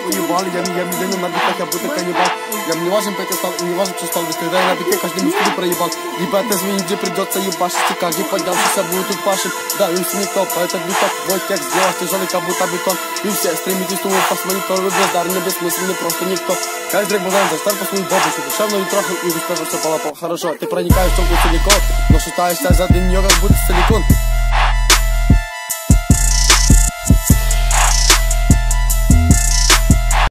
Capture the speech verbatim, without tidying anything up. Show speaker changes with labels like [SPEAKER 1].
[SPEAKER 1] ебал. Я не, я не на битах, я будто каннибал. Я не важен, пойти стал, не важен, что стал. Когда я на бите, каждый мистер проебал. Ребята, извини, где придется ебашить. И каждый поднялся, будет тут пашет. Да, вы все не топ, а этот биток. Мой текст сделал тяжелый, как будто бетон. Вы все стремитесь, думаю, посмотреть, кто вы бездарный, бессмысленный, просто никто. Каждый трек был дан, застал по свою бабушку. Душевно и трохи, и успех все полопал. Хорошо, ты проникаешь в толку целиком, но шатаешься за день, как будто целиком.